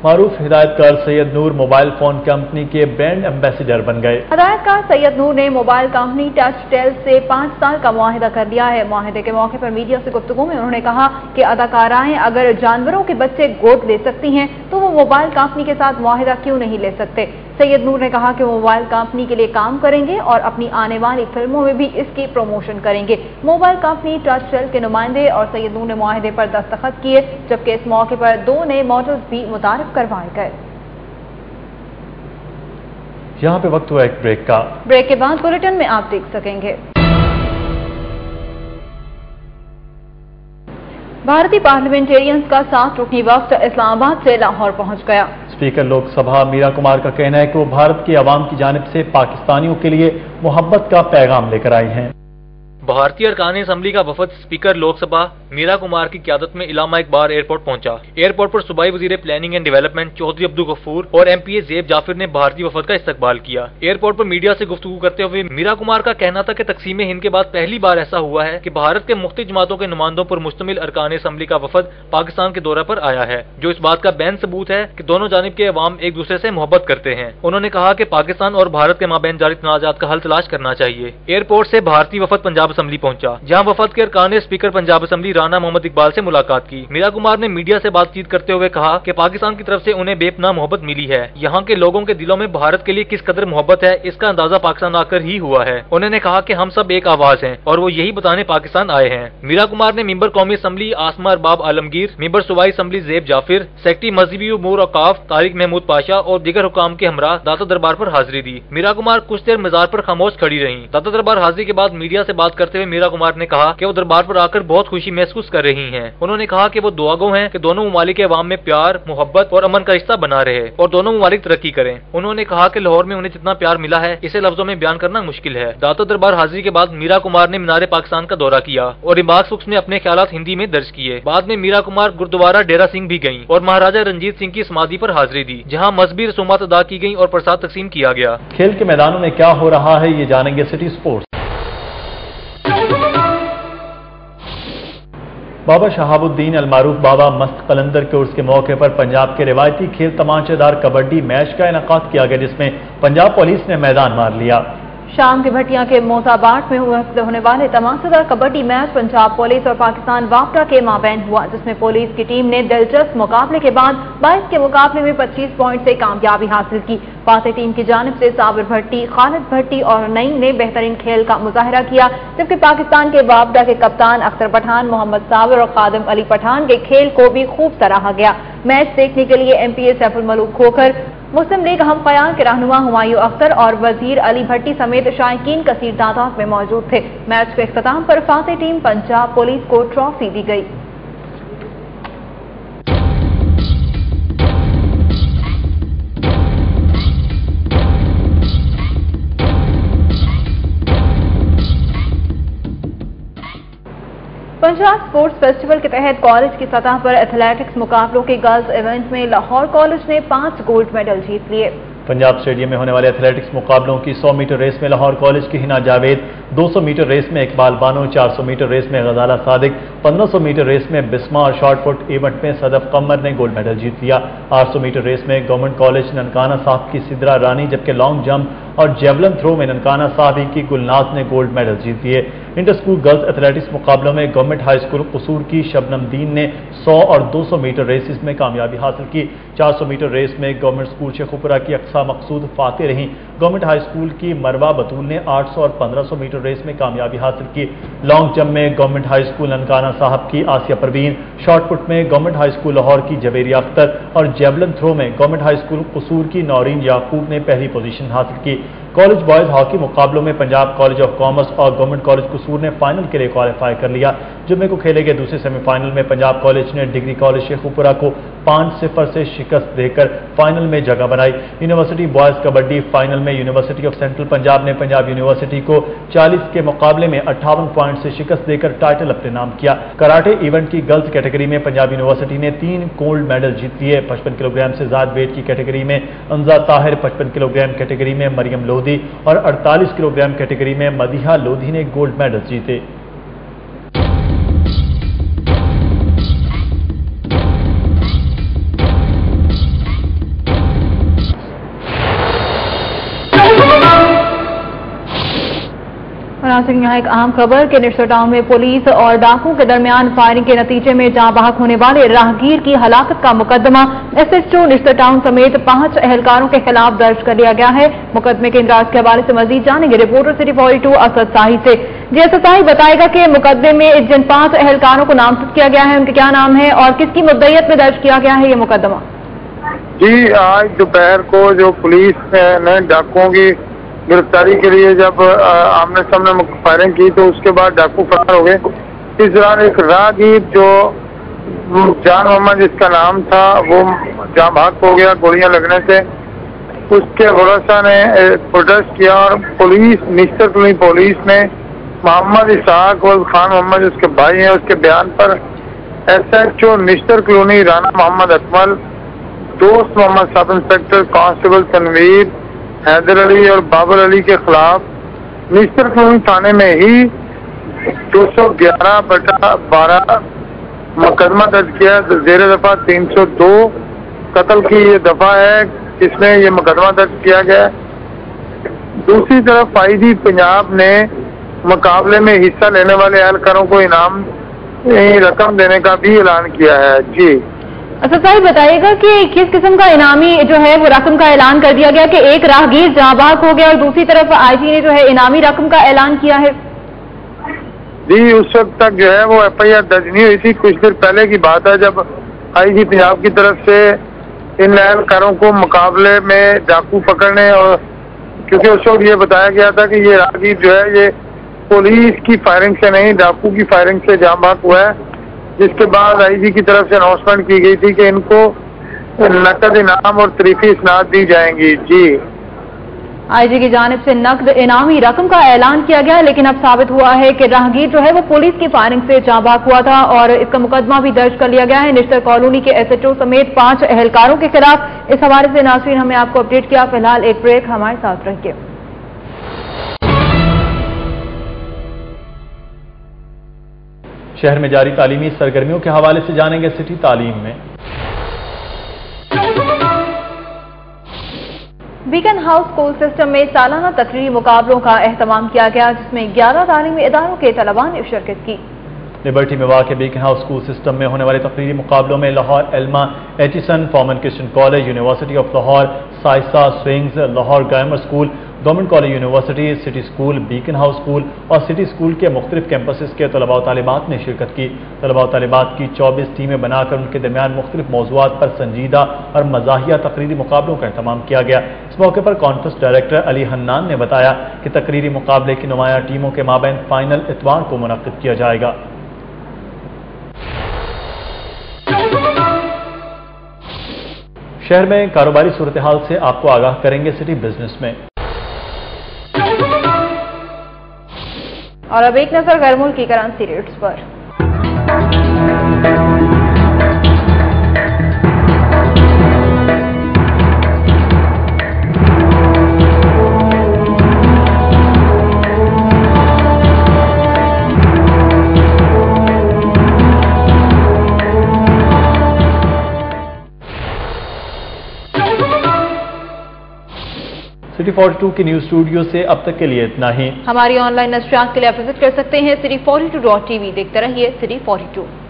معروف ہدایتکار Syed Noor mobile phone company کے برانڈ ایمبیسڈر بن گئے۔ ہدایتکار سید نور نے موبائل کمپنی ٹچ ٹیل سے 5 سال کا معاہدہ کر لیا ہے۔ معاہدے کے موقع پر میڈیا سے گفتگو میں انہوں نے کہا کہ اداکارائیں اگر جانوروں کے بچے گود لے سکتی ہیں تو وہ موبائل کمپنی کے ساتھ معاہدہ کیوں نہیں لے سکتے۔ سید نور نے کہا کہ وہ موبائل کمپنی کے لیے کام کریں گے اور اپنی آنے والی فلموں میں بھی اس کی پروموشن کریں گے۔ موبائل کمپنی ٹچ ٹیل کے نمائندے اور سید نور نے معاہدے پر دستخط کیے، جبکہ اس موقع پر 2 نئے ماڈلز بھی متعارف کروائے گئے۔ یہاں پہ وقت ہوا ایک بریک کا۔ بریک کے بعد بلیٹن میں آپ دیکھ سکیں گے۔ بھارتی پارلیمنٹیرینز کا 7 رکنی وفد اسلام آباد سے لاہور پہنچ گیا۔ اسپیکر لوک سبھا میرا کمار کا کہنا ہے کہ وہ بھارت کے عوام کی جانب سے پاکستانیوں کے لیے محبت کا پیغام لے کر آئی ہیں۔ بھارتی ارکان اسمبلی کا وفد اسپیکر لوک سبھا میرا کمار کی قیادت میں علامہ اقبال ایئرپورٹ پہنچا۔ ایئرپورٹ پر صوبائی وزیر planning and development Chaudhry Abdul Ghafoor اور ایم پی اے زیب جعفر نے بھارتی وفد کا استقبال کیا۔ ایئرپورٹ پر میڈیا سے گفتگو کرتے ہوئے میرا کمار کا کہنا تھا کہ تقسیم ہند کے بعد پہلی بار ایسا ہوا ہے کہ بھارت کے مختلف جماعتوں کے نمائندوں پر مشتمل ارکان اسمبلی کا وفد پاکستان کے دورہ پر آیا ہے، جو اس بات کا بین ثبوت ہے کہ دونوں جانب کے عوام ایک دوسرے سے محبت کرتے ہیں۔ انہوں نے کہا کہ پاکستان اور بھارت کے مابین جاری تنازعات کا حل تلاش کرنا چاہیے۔ ایئرپورٹ سے بھارتی وفد پنجاب اسمبلی پہنچا، جہاں وفد کے ارکان نے اسپیکر پنجاب اسمبلی رانا محمد اقبال سے ملاقات کی۔ میرا کمار نے میڈیا سے بات چیت کرتے ہوئے کہا کہ پاکستان کی طرف سے انہیں بے پناہ محبت ملی ہے۔ یہاں کے لوگوں کے دلوں میں بھارت کے لیے کس قدر محبت ہے اس کا اندازہ پاکستان آ کر ہی ہوا ہے۔ انہوں نے کہا کہ ہم سب ایک آواز ہیں اور وہ یہی بتانے پاکستان آئے ہیں۔ میرا کمار نے ممبر قومی اسمبلی آسما ارباب عالمگیر، ممبر صوبائی اسمبلی زیب جعفر، سیکرٹری مذہبی امور اوقاف طارق محمود پاشا اور دیگر حکام کے ہمراہ داتا دربار پر حاضری دی۔ میرا کمار کچھ دیر مزار پر خاموش کھڑی رہیں۔ داتا دربار حاضری کے بعد میڈیا سے بات کرتے ہوئے میرا کمار نے کہا کہ وہ دربار پر آ کر بہت خوشی محسوس کر رہی ہیں۔ انہوں نے کہا کہ وہ دعا گو ہیں کہ دونوں ممالک کے عوام میں پیار، محبت اور امن کا رشتہ بنا رہے اور دونوں ممالک ترقی کریں۔ انہوں نے کہا کہ لاہور میں انہیں جتنا پیار ملا ہے اسے لفظوں میں بیان کرنا مشکل ہے۔ داتا دربار حاضری کے بعد میرا کمار نے مینار پاکستان کا دورہ کیا اور ریمارکس بکس میں اپنے خیالات ہندی میں درج کیے۔ بعد میں میرا کمار گردوارہ ڈیرا سنگھ بھی گئیں اور مہاراجہ رنجیت سنگھ کی سمادھی پر حاضری دی، جہاں مذہبی رسومات ادا کی گئیں اور پرساد تقسیم کیا گیا۔ کھیل کے میدانوں میں کیا ہو رہا ہے یہ جانیں گے سٹی سپورٹس۔ بابا شہاب الدین المعروف بابا مست قلندر کے عرس کے موقع پر پنجاب کے روایتی کھیل تمانچے دار کبڈی میچ کا انعقاد کیا گیا، جس میں پنجاب پولیس نے میدان مار لیا۔ شام کے بھٹیاں کے موساباٹ میں ہونے والے تماشے دار کبڈی میچ پنجاب پولیس اور پاکستان واپڈا کے مابین ہوا، جس میں پولیس کی ٹیم نے دلچسپ مقابلے کے بعد 22 کے مقابلے میں 25 پوائنٹ سے کامیابی حاصل کی۔ فاتح ٹیم کی جانب سے صابر بھٹی، خالد بھٹی اور نعیم نے بہترین کھیل کا مظاہرہ کیا، جبکہ پاکستان کے واپڈا کے کپتان اختر پٹھان، محمد صابر اور خادم علی پٹھان کے کھیل کو بھی خوب سراہا گیا۔ میچ دیکھنے کے لیے M P A Saif ul Malook Khokhar, Muslim League ہم خیال کے رہنما ہمایوں اختر اور وزیر علی بھٹی سمیت شائقین کثیر تعداد میں موجود تھے۔ میچ کے اختتام پر فاتح ٹیم پنجاب پولیس کو ٹرافی دی گئی۔ پنجاب اسپورٹس فیسٹیول کے تحت کالج کی سطح پر ایتھلیٹکس مقابلوں کے گرلز ایونٹ میں لاہور کالج نے 5 گولڈ میڈل جیت لیے۔ پنجاب اسٹیڈیم میں ہونے والے ایتھلیٹکس مقابلوں کی 100 میٹر ریس میں لاہور کالج کی ہنا جاوید، 200 میٹر ریس میں اقبال بانو، 400 میٹر ریس میں غزالہ صادق، 1500 میٹر ریس میں بسما اور شارٹ پٹ ایونٹ میں صدف قمر نے گولڈ میڈل جیت لیا۔ 800 میٹر ریس میں گورنمنٹ کالج ننکانہ صاحب کی سدرا رانی، جبکہ لانگ جمپ اور جیولن تھرو میں ننکانہ صاحب کی گلناز نے گولڈ میڈل جیت لیے۔ انٹر اسکول گرلز ایتھلیٹکس مقابلوں میں گورنمنٹ ہائی اسکول قصور کی شبنم دین نے 100 اور 200 میٹر ریسز میں کامیابی حاصل کی۔ 400 میٹر ریس میں گورنمنٹ اسکول شیخوپورہ کی اقصا مقصود فاتح رہیں۔ گورنمنٹ ہائی اسکول کی مروہ بطول نے 800 اور 1500 میٹر ریس میں کامیابی حاصل کی۔ لانگ جمپ میں government high school Nankana Sahib کی آسیہ پروین، شارٹ پٹ میں گورنمنٹ ہائی اسکول لاہور کی جویریہ اختر اور جیولن تھرو میں گورنمنٹ ہائی اسکول قصور کی نورین یعقوب نے پہلی پوزیشن حاصل کی۔ کالج بوائز ہاکی مقابلوں میں پنجاب کالج آف کامرس اور گورنمنٹ کالج قصور نے فائنل کے لیے کوالیفائی کر لیا۔ جمعے کو کھیلے گئے دوسرے سیمی فائنل میں پنجاب کالج نے ڈگری کالج شیخوپورہ کو 5-0 سے شکست دے کر فائنل میں جگہ بنائی۔ یونیورسٹی بوائز کبڈی فائنل میں یونیورسٹی آف سینٹرل پنجاب نے پنجاب یونیورسٹی کو 40 کے مقابلے میں 58 پوائنٹ سے شکست دے کر ٹائٹل اپنے نام کیا۔ کراٹے ایونٹ کی گرلز کیٹیگری میں پنجاب یونیورسٹی نے 3 گولڈ میڈل جیت لیے۔ 55 کلو گرام سے زائد ویٹ کی کیٹیگری میں Inza Tahir, 55 kilogram category میں مریم لودھی اور 48 کلو گرام کیٹیگری میں مدیحہ لودھی نے گولڈ میڈل جیتے۔ नाज़रीन यहाँ एक अहम खबर कि निश्तर टाउन में पुलिस और डाकुओं के दरमियान फायरिंग के नतीजे में जाँ बहक होने वाले राहगीर की हलाकत का मुकदमा SHO निश्तर टाउन समेत 5 एहलकारों के खिलाफ दर्ज कर लिया गया है। मुकदमे के इंद्राज के हवाले से मजीद जानेंगे रिपोर्टर सिटी 42 असद साही से। जी असद साही, बताएगा कि मुकदमे में जिन 5 एहलकारों को नामजद किया गया है उनके क्या नाम है और किसकी मुद्दईयत में दर्ज किया गया है ये मुकदमा? जी, आज दोपहर को जो पुलिस ने डाकुओं की गिरफ्तारी के लिए जब आमने सामने फायरिंग की तो उसके बाद डाकू फरार हो गए। इस दौरान एक राहगीर जो जान मोहम्मद जिसका नाम था वो जाँ बहक हो गया गोलियां लगने से। उसके भरोसा ने प्रोटेस्ट किया और पुलिस निश्तर कॉलोनी पुलिस ने मोहम्मद इसहाक वल खान मोहम्मद उसके भाई हैं उसके बयान पर SHO Nishtar colony Rana Muhammad Akmal, Dost Muhammad sub inspector constable Tanveer, Haider Ali और बाबर अली के खिलाफ निश्तर कॉलोनी थाने में ही 211/12 मुकदमा दर्ज किया। जेर दफा 302 कत्ल की ये दफा है जिसमें ये मुकदमा दर्ज किया गया। दूसरी तरफ IG पंजाब ने मुकाबले में हिस्सा लेने वाले एहलकारों को इनाम रकम देने का भी ऐलान किया है। जी असद साहब, बताइएगा कि किस किस्म का इनामी जो है वो रकम का ऐलान कर दिया गया कि एक राहगीर जाँ बहक हो गया और दूसरी तरफ IG ने जो है इनामी रकम का ऐलान किया है? जी, उस वक्त तक जो है वो FIR दर्ज नहीं हुई थी। कुछ देर पहले की बात है जब IG पंजाब की तरफ से इन एहलकारों को मुकाबले में डाकू पकड़ने और क्योंकि उस वक्त ये बताया गया था कि ये राहगीर जो है ये पुलिस की फायरिंग से नहीं डाकू की फायरिंग से जाँ बहक हुआ है, जिसके बाद IG की तरफ से अनाउंसमेंट की गई थी कि इनको नकद इनाम और तरीफी इसनाद दी जाएंगी। जी, IG की जानिब से नकद इनामी रकम का ऐलान किया गया, लेकिन अब साबित हुआ है कि राहगीर जो है वो पुलिस की फायरिंग से जाँ बहक हुआ था और इसका मुकदमा भी दर्ज कर लिया गया है निश्तर कॉलोनी के SHO समेत 5 एहलकारों के खिलाफ। इस हवाले से नाज़रीन हमने आपको अपडेट किया। फिलहाल एक ब्रेक, हमारे साथ रहिए। शहर में जारी तालीमी सरगर्मियों के हवाले से जानेंगे सिटी तालीम में। बीकन हाउस स्कूल सिस्टम में सालाना तकरीरी मुकाबलों का एहतमाम किया गया जिसमें 11 तालीमी इदारों के तलबा ने शिरकत की। लिबर्टी में वाक़ बीकन हाउस स्कूल सिस्टम में होने वाले तकरीरी मुकाबलों में लाहौर एल्मा Aitchison Forman Christian college, university of Lahore, साइसा स्विंग्स, Lahore grammar school, government college university, city school, beacon house school और सिटी स्कूल के मुख्तलिफ कैंपसेस के तलबा और तालिबात ने शिरकत की। तलबा और तालिबात की 24 टीमें बनाकर उनके दरमियान मुख्तलिफ मौज़ूआत पर संजीदा और मज़ाहिया तकरीरी मुकाबलों का एहतमाम किया गया। इस मौके पर कॉन्फ्रेंस डायरेक्टर अली हन्नान ने बताया कि तकरीरी मुकाबले की नुमाया टीमों के माबैन फाइनल इतवार को मुनक्किद किया जाएगा। शहर में कारोबारी सूरत हाल से आपको आगाह करेंगे सिटी बिजनेस में। और अब एक नजर गैर मुल्की करेंसी रेट्स पर। सिटी 42 के न्यूज स्टूडियो से अब तक के लिए इतना ही। हमारी ऑनलाइन नशरियात के लिए आप विजिट कर सकते हैं city42.tv। देखते रहिए सिटी 42।